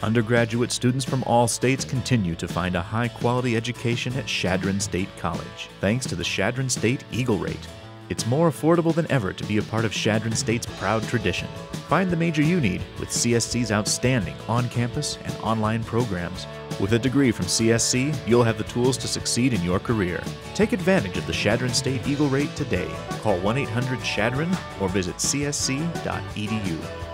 Undergraduate students from all states continue to find a high-quality education at Chadron State College, thanks to the Chadron State Eagle Rate. It's more affordable than ever to be a part of Chadron State's proud tradition. Find the major you need with CSC's outstanding on-campus and online programs. With a degree from CSC, you'll have the tools to succeed in your career. Take advantage of the Chadron State Eagle Rate today. Call 1-800-CHADRON or visit csc.edu.